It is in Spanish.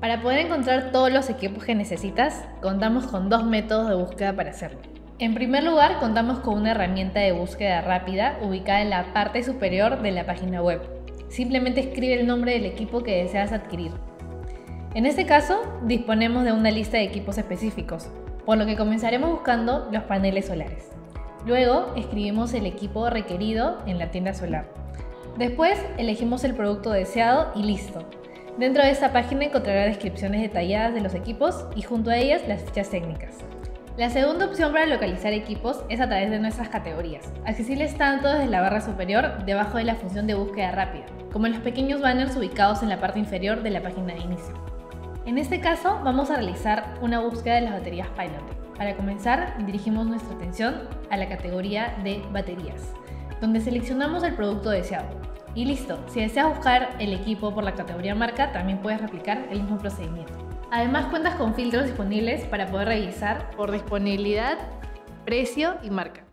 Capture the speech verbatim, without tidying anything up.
Para poder encontrar todos los equipos que necesitas, contamos con dos métodos de búsqueda para hacerlo. En primer lugar, contamos con una herramienta de búsqueda rápida ubicada en la parte superior de la página web. Simplemente escribe el nombre del equipo que deseas adquirir. En este caso, disponemos de una lista de equipos específicos, por lo que comenzaremos buscando los paneles solares. Luego, escribimos el equipo requerido en la tienda solar. Después, elegimos el producto deseado y listo. Dentro de esta página encontrará descripciones detalladas de los equipos y junto a ellas las fichas técnicas. La segunda opción para localizar equipos es a través de nuestras categorías, accesibles tanto desde la barra superior debajo de la función de búsqueda rápida, como en los pequeños banners ubicados en la parte inferior de la página de inicio. En este caso vamos a realizar una búsqueda de las baterías Pilot. Para comenzar, dirigimos nuestra atención a la categoría de baterías, donde seleccionamos el producto deseado. Y listo, si deseas buscar el equipo por la categoría marca, también puedes replicar el mismo procedimiento. Además cuentas con filtros disponibles para poder revisar por disponibilidad, precio y marca.